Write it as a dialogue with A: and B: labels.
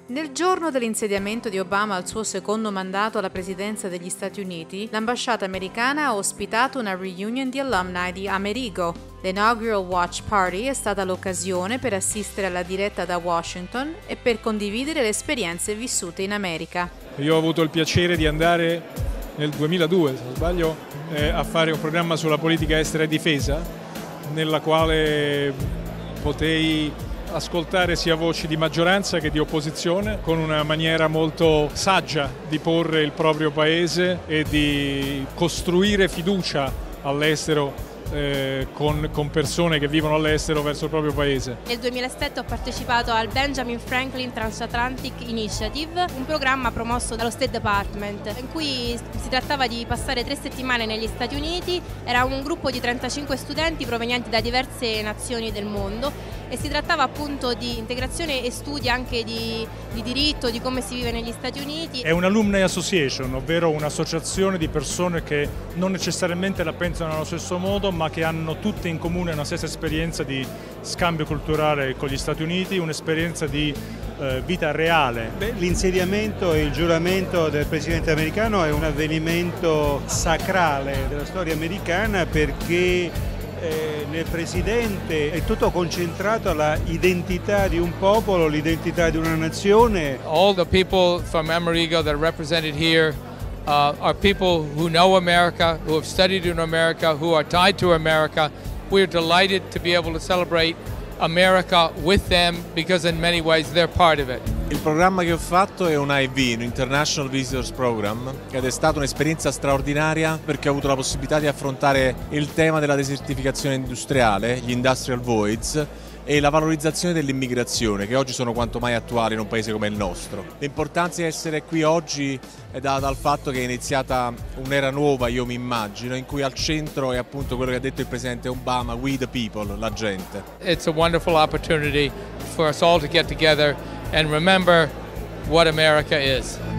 A: Nel giorno dell'insediamento di Obama al suo secondo mandato alla presidenza degli Stati Uniti, l'ambasciata americana ha ospitato una reunion di alumni di Amerigo. L'inaugural Watch Party è stata l'occasione per assistere alla diretta da Washington e per condividere le esperienze vissute in America.
B: Io ho avuto il piacere di andare nel 2002, se non sbaglio, a fare un programma sulla politica estera e difesa, nella quale potei ascoltare sia voci di maggioranza che di opposizione, con una maniera molto saggia di porre il proprio paese e di costruire fiducia all'estero con persone che vivono all'estero verso il proprio paese.
C: Nel 2007 ho partecipato al Benjamin Franklin Transatlantic Initiative, un programma promosso dallo State Department, in cui si trattava di passare 3 settimane negli Stati Uniti. Era un gruppo di 35 studenti provenienti da diverse nazioni del mondo e si trattava appunto di integrazione e studi anche di diritto, di come si vive negli Stati Uniti.
D: È un Alumni Association, ovvero un'associazione di persone che non necessariamente la pensano allo stesso modo, ma che hanno tutte in comune una stessa esperienza di scambio culturale con gli Stati Uniti, un'esperienza di vita reale.
E: L'insediamento e il giuramento del presidente americano è un avvenimento sacrale della storia americana, perché nel presidente è tutto concentrato alla identità di un popolo, l'identità di una nazione.
F: All the people from Amerigo that are represented here are people who know America, who have studied in America, who are tied to America. We're delighted to be able to celebrate America with them because in many ways they're part of it.
G: Il programma che ho fatto è un IV, un International Visitors Program, ed è stata un'esperienza straordinaria perché ho avuto la possibilità di affrontare il tema della desertificazione industriale, gli industrial voids, e la valorizzazione dell'immigrazione, che oggi sono quanto mai attuali in un paese come il nostro. L'importanza di essere qui oggi è data dal fatto che è iniziata un'era nuova, io mi immagino, in cui al centro è appunto quello che ha detto il presidente Obama: we the people, la gente.
F: It's a wonderful opportunity for us all to get together and remember what America is.